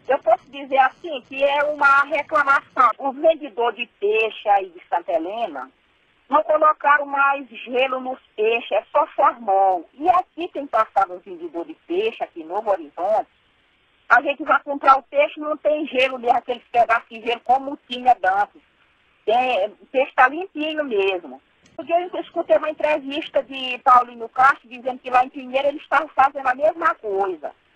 Eu posso dizer assim que é uma reclamação. Os vendedores de peixe aí de Santa Helena não colocaram mais gelo nos peixes, é só formol. E aqui tem passado um vendedor de peixe, aqui em Novo Horizonte, a gente vai comprar o peixe, não tem gelo mesmo, aqueles pedaços de gelo como tinha antes. O peixe está limpinho mesmo. Porque eu escutei uma entrevista de Paulinho Castro dizendo que lá em Pinheiro eles estavam fazendo a mesma coisa.